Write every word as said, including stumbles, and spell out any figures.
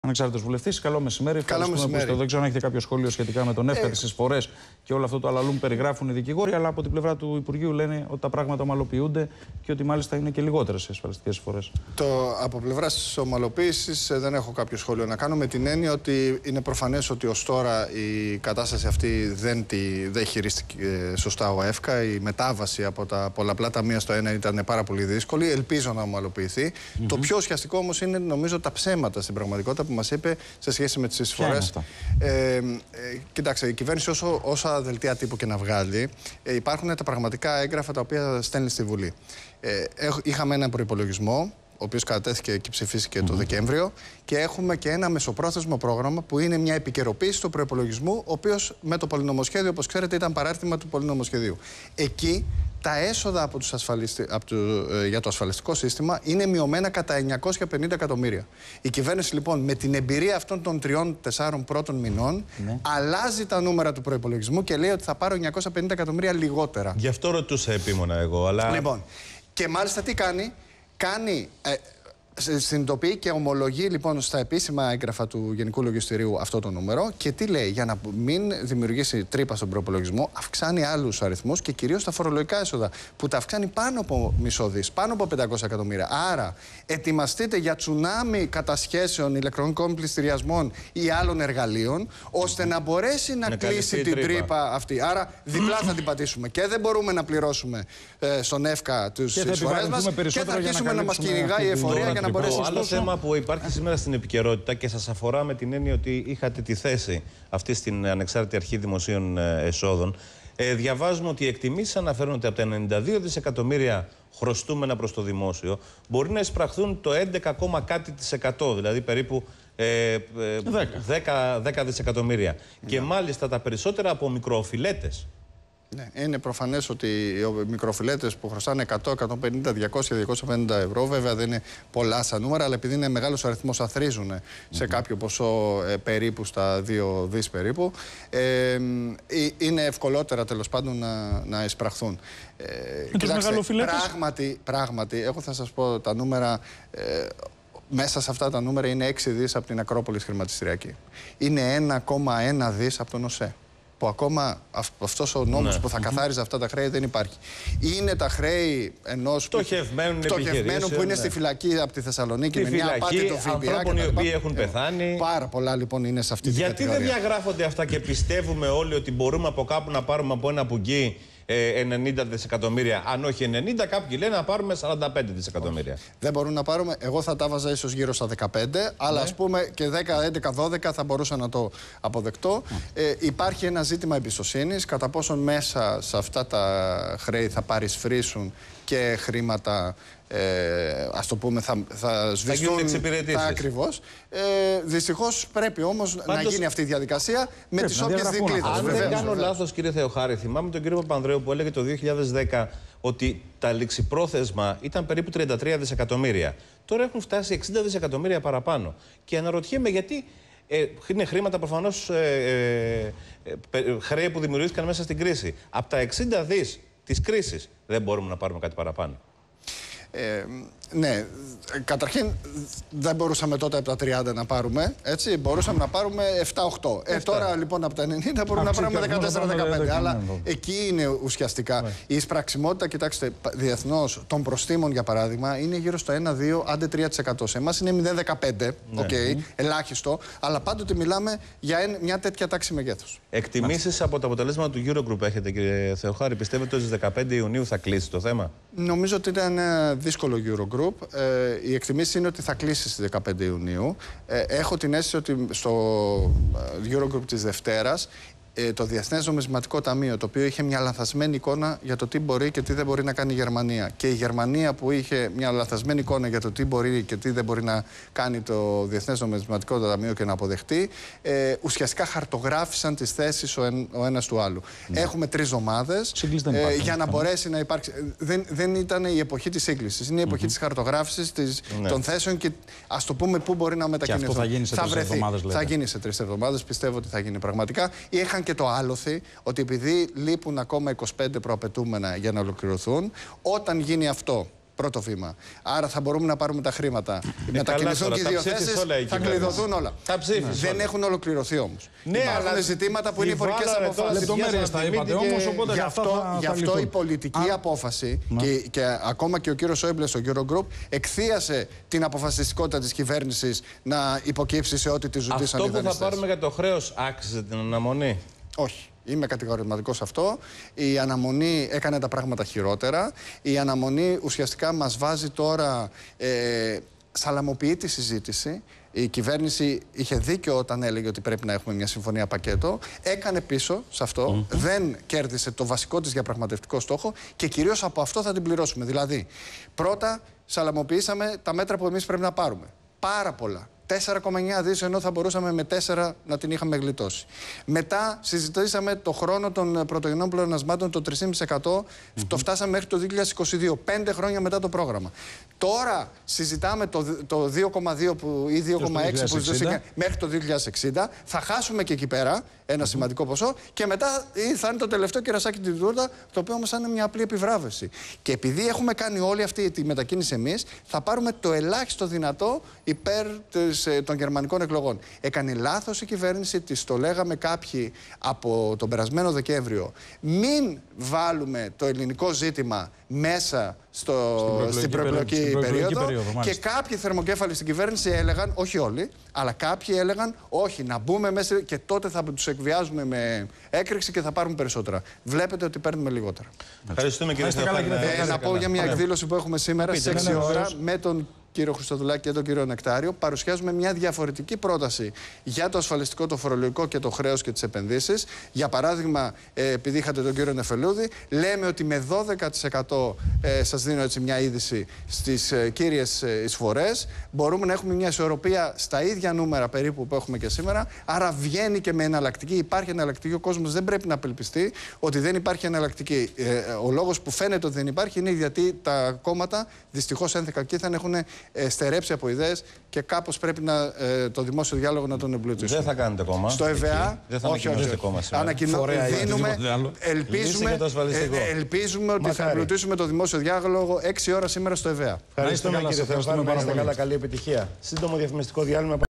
Ανεξάρτητος βουλευτής, καλό μεσημέρι. Καλό μεσημέρι. Δεν ξέρω αν έχετε κάποιο σχόλιο σχετικά με τον ΕΦΚΑ, ε... τις εισφορές και όλο αυτό το αλαλούμ περιγράφουν οι δικηγόροι, αλλά από την πλευρά του Υπουργείου λένε ότι τα πράγματα ομαλοποιούνται και ότι μάλιστα είναι και λιγότερες οι ασφαλιστικές εισφορές. Το, από πλευρά της ομαλοποίησης δεν έχω κάποιο σχόλιο να κάνω, με την έννοια ότι είναι προφανές ότι ως τώρα η κατάσταση αυτή δεν, τη, δεν χειρίστηκε σωστά ο ΕΦΚΑ. Η μετάβαση από τα πολλαπλά ταμεία στο ένα ήταν πάρα πολύ δύσκολη. Ελπίζω να ομαλοποιηθεί. Mm-hmm. Το πιο ουσιαστικό όμως είναι, νομίζω, τα ψέματα στην πραγματικότητα που μας είπε σε σχέση με τις εισφορές. Ε, ε, κοιτάξτε, η κυβέρνηση όσο, όσα δελτία τύπου και να βγάλει, ε, υπάρχουν τα πραγματικά έγγραφα τα οποία στέλνει στη Βουλή. Ε, είχαμε έναν προϋπολογισμό, ο οποίος κατατέθηκε και ψηφίστηκε mm-hmm. το Δεκέμβριο, και έχουμε και ένα μεσοπρόθεσμο πρόγραμμα που είναι μια επικαιροποίηση του προϋπολογισμού, ο οποίος με το πολυνομοσχέδιο, όπως ξέρετε, ήταν παράρτημα του πολυνομοσχεδίου. Εκεί τα έσοδα από τους ασφαλιστι... από το... ε, για το ασφαλιστικό σύστημα είναι μειωμένα κατά εννιακόσια πενήντα εκατομμύρια. Η κυβέρνηση, λοιπόν, με την εμπειρία αυτών των τριών-τεσσάρων πρώτων μηνών, ναι. αλλάζει τα νούμερα του προϋπολογισμού και λέει ότι θα πάρω εννιακόσια πενήντα εκατομμύρια λιγότερα. Γι' αυτό ρωτούσα επίμονα εγώ, αλλά... Λοιπόν, και μάλιστα τι κάνει. Κάνει, ε, συνειδητοποιεί και ομολογεί, λοιπόν, στα επίσημα έγγραφα του Γενικού Λογιστηρίου αυτό το νούμερο, και τι λέει: για να μην δημιουργήσει τρύπα στον προπολογισμό, αυξάνει άλλους αριθμούς και κυρίως τα φορολογικά έσοδα, που τα αυξάνει πάνω από μισό δις, πάνω από πεντακόσια εκατομμύρια. Άρα, ετοιμαστείτε για τσουνάμι κατασχέσεων, ηλεκτρονικών πληστηριασμών ή άλλων εργαλείων, ώστε να μπορέσει να, να κλείσει την τρύπα. τρύπα αυτή. Άρα, διπλά θα την πατήσουμε. Και δεν μπορούμε να πληρώσουμε ε, στον ΕΦΚΑ τις εισφορές μας, και θα αρχίσουμε να μας κυνηγάει η εφορία για να μπορέσει. Το άλλο θέμα που υπάρχει σήμερα στην επικαιρότητα και σας αφορά με την έννοια ότι είχατε τη θέση αυτή στην Ανεξάρτητη Αρχή Δημοσίων Εσόδων. Ε, διαβάζουμε ότι οι εκτιμήσεις αναφέρουν ότι από τα ενενήντα δύο δισεκατομμύρια χρωστούμενα προς το δημόσιο μπορεί να εισπραχθούν το έντεκα, κάτι της εκατό, δηλαδή περίπου ε, ε, δέκα δισεκατομμύρια. Ναι. Και μάλιστα τα περισσότερα από μικροοφιλέτες. Ναι, είναι προφανές ότι οι μικροφιλέτες που χρωστάνε εκατό, εκατόν πενήντα, διακόσια, διακόσια πενήντα ευρώ, βέβαια δεν είναι πολλά σαν νούμερα, αλλά επειδή είναι μεγάλος αριθμός, αθροίζουν σε mm-hmm. κάποιο ποσό ε, περίπου στα δύο δις περίπου. Ε, είναι ευκολότερα, τέλος πάντων, να, να εισπραχθούν. Ε, κοιτάξτε, πράγματι, πράγματι, εγώ θα σας πω τα νούμερα. Ε, Μέσα σε αυτά τα νούμερα είναι έξι δις από την Ακρόπολη χρηματιστηριακή. Είναι ένα κόμμα ένα δις από τον ΟΣΕ. Που ακόμα αυτός ο νόμος ναι. που θα καθάριζε αυτά τα χρέη δεν υπάρχει. Είναι τα χρέη ενός πτωχευμένου που είναι ναι. στη φυλακή από τη Θεσσαλονίκη, με μια απάτη το ΦΠΑ. Ανθρώπων οι οποίοι έχουν πεθάνει. Πάρα πολλά, λοιπόν, είναι σε αυτή τη κατηγορία. Γιατί δεν διαγράφονται αυτά και πιστεύουμε όλοι ότι μπορούμε από κάπου να πάρουμε από ένα πουγγί ενενήντα δισεκατομμύρια, αν όχι ενενήντα, κάποιοι λένε να πάρουμε σαράντα πέντε δισεκατομμύρια. Όχι. Δεν μπορούν να πάρουμε. Εγώ θα τα βάζα ίσως γύρω στα δεκαπέντε, αλλά ναι. ας πούμε και δέκα, έντεκα, δώδεκα θα μπορούσα να το αποδεκτώ. Mm. Ε, υπάρχει ένα ζήτημα εμπιστοσύνης, κατά πόσον μέσα σε αυτά τα χρέη θα παρισφρήσουν και χρήματα, ε, ας το πούμε, θα, θα σβηστούν. Θα ακριβώς. Ε, δυστυχώς πρέπει όμως πάντως να γίνει αυτή η διαδικασία με τις όποιες δικλείδες. Αν βεβαίως, δεν κάνω βεβαίως. λάθος, κύριε Θεοχάρη, θυμάμαι τον κύριο Παπανδρέου που έλεγε το δύο χιλιάδες δέκα ότι τα ληξιπρόθεσμα ήταν περίπου τριάντα τρία δισεκατομμύρια. Τώρα έχουν φτάσει εξήντα δισεκατομμύρια παραπάνω. Και αναρωτιέμαι γιατί. Ε, είναι χρήματα προφανώς ε, ε, ε, χρέη που δημιουργήθηκαν μέσα στην κρίση. Από τα εξήντα δις της κρίσης δεν μπορούμε να πάρουμε κάτι παραπάνω. Ε, ναι, καταρχήν δεν μπορούσαμε τότε από τα τριάντα να πάρουμε, έτσι, μπορούσαμε να πάρουμε επτά οκτώ. Ε, τώρα λοιπόν από τα ενενήντα μπορούμε να πάρουμε δεκατέσσερα δεκαπέντε, αλλά εκεί είναι ουσιαστικά yeah. η εισπραξιμότητα. Κοιτάξτε, διεθνώς των προστίμων, για παράδειγμα, είναι γύρω στο ένα δύο, άντε τρία τοις εκατό. Σε εμάς είναι μηδέν κόμμα δεκαπέντε, yeah. okay, mm. ελάχιστο, αλλά πάντοτε μιλάμε για μια τέτοια τάξη μεγέθους. Εκτιμήσεις από τα αποτελέσματα του Eurogroup έχετε, κύριε Θεοχάρη? Πιστεύετε ότι στις δεκαπέντε Ιουνίου θα κλείσει το θέμα? Νομίζω ότι ήταν ένα δύσκολο Eurogroup. Ε, η εκτιμήση είναι ότι θα κλείσει στις δεκαπέντε Ιουνίου. Ε, έχω την αίσθηση ότι στο Eurogroup της Δευτέρας το Διεθνές Νομισματικό Ταμείο, το οποίο είχε μια λανθασμένη εικόνα για το τι μπορεί και τι δεν μπορεί να κάνει η Γερμανία, και η Γερμανία που είχε μια λανθασμένη εικόνα για το τι μπορεί και τι δεν μπορεί να κάνει το Διεθνές Νομισματικό Ταμείο και να αποδεχτεί, ε, ουσιαστικά χαρτογράφησαν τις θέσεις ο, εν, ο ένας του άλλου. Ναι. Έχουμε τρεις εβδομάδες ε, για να μπορέσει να υπάρξει. Δεν, δεν ήταν η εποχή της σύγκλησης. Είναι η εποχή mm-hmm. της χαρτογράφησης της, ναι. των θέσεων και ας το πούμε πού μπορεί να μετακινηθούν. Και αυτό θα γίνει σε τρεις εβδομάδες. Θα γίνει σε τρεις εβδομάδες. Πιστεύω ότι θα γίνει πραγματικά. Είχαν και το άλοθη ότι επειδή λείπουν ακόμα είκοσι πέντε προαπαιτούμενα για να ολοκληρωθούν, όταν γίνει αυτό Πρώτο βήμα. Άρα θα μπορούμε να πάρουμε τα χρήματα. Είναι μετακινηθούν και οι δύο θέσεις, θα κλειδωθούν όλα. Τα Δεν όλα. έχουν ολοκληρωθεί όμως. Ναι, υπάρχουν αλλά ζητήματα που είναι υπουργικές αποφάσεις. Λεπτομέρειες τα είπατε όμως, οπότε γι' αυτά αυτό, θα, γι θα αυτό η πολιτική Α, απόφαση και, και ακόμα και ο κύριος Σόιμπλε στο Eurogroup εκθίασε την αποφασιστικότητα της κυβέρνησης να υποκύψει σε ό,τι τη ζητήσαν οι δανειστές. Αυτό που θα πάρουμε για το χρέος άξιζε την αναμονή? Όχι. Είμαι κατηγορηματικός σε αυτό. Η αναμονή έκανε τα πράγματα χειρότερα. Η αναμονή ουσιαστικά μας βάζει τώρα, ε, σαλαμοποιεί τη συζήτηση. Η κυβέρνηση είχε δίκιο όταν έλεγε ότι πρέπει να έχουμε μια συμφωνία πακέτο. Έκανε πίσω σε αυτό. Mm-hmm. Δεν κέρδισε το βασικό της διαπραγματευτικό στόχο και κυρίως από αυτό θα την πληρώσουμε. Δηλαδή, πρώτα σαλαμοποιήσαμε τα μέτρα που εμείς πρέπει να πάρουμε. Πάρα πολλά. τέσσερα κόμμα εννέα δις ενώ θα μπορούσαμε με τέσσερα να την είχαμε γλιτώσει. Μετά συζητήσαμε το χρόνο των πρωτογενών πλεονασμάτων, το τρία κόμμα πέντε τοις εκατό, mm-hmm. το φτάσαμε μέχρι το δύο χιλιάδες είκοσι δύο, πέντε χρόνια μετά το πρόγραμμα. Τώρα συζητάμε το, το δύο κόμμα δύο που, ή δύο κόμμα έξι που ζητήσαμε μέχρι το δύο χιλιάδες εξήντα. Θα χάσουμε και εκεί πέρα ένα mm-hmm. σημαντικό ποσό και μετά θα είναι το τελευταίο κερασάκι την τούρτα, το οποίο όμως θα είναι μια απλή επιβράβευση. Και επειδή έχουμε κάνει όλη αυτή τη μετακίνηση εμείς, θα πάρουμε το ελάχιστο δυνατό υπέρ της, των γερμανικών εκλογών. Έκανε λάθος η κυβέρνηση, της το λέγαμε κάποιοι από τον περασμένο Δεκέμβριο. Μην βάλουμε το ελληνικό ζήτημα μέσα στο, στην προεκλογική περίοδο, περίοδο, περίοδο και κάποιοι θερμοκέφαλοι στην κυβέρνηση έλεγαν, όχι όλοι, αλλά κάποιοι έλεγαν όχι, να μπούμε μέσα και τότε θα τους εκβιάζουμε με έκρηξη και θα πάρουμε περισσότερα. Βλέπετε ότι παίρνουμε λιγότερα. Ευχαριστούμε κύριε Θεοφάνη. Ε, να πω για μια εκδήλωση που έχουμε σήμερα στις έξι ώρα με τον κύριο Χριστοδουλάκη και τον κύριο Νεκτάριο. Παρουσιάζουμε μια διαφορετική πρόταση για το ασφαλιστικό, το φορολογικό και το χρέος και τις επενδύσεις. Για παράδειγμα, ε, επειδή είχατε τον κύριο Νεφελούδη, λέμε ότι με δώδεκα τοις εκατό ε, σας δίνω έτσι μια είδηση στις ε, κύριες ε, εισφορές, μπορούμε να έχουμε μια ισορροπία στα ίδια νούμερα περίπου που έχουμε και σήμερα. Άρα βγαίνει και με εναλλακτική. Υπάρχει εναλλακτική. Ο κόσμος δεν πρέπει να απελπιστεί ότι δεν υπάρχει εναλλακτική. Ε, ο λόγος που φαίνεται ότι δεν υπάρχει είναι γιατί τα κόμματα δυστυχώς ένθεκα κήθεν έχουν Ε, στερέψει από ιδέες και κάπως πρέπει να, ε, το δημόσιο διάλογο να τον εμπλουτίσουμε. Δεν θα κάνετε κόμμα. Στο ΕΒΑ, δεν θα ανακοινώσετε κόμμα σήμερα. Ανακοινώνουμε, δίνουμε, ελπίζουμε, ε, ελπίζουμε ότι θα εμπλουτίσουμε το δημόσιο διάλογο έξι ώρα σήμερα στο ΕΒΑ. Ευχαριστούμε κύριε Θεοφάνη, να είστε καλά, καλή επιτυχία. Σύντομο διαφημιστικό διάλειμμα.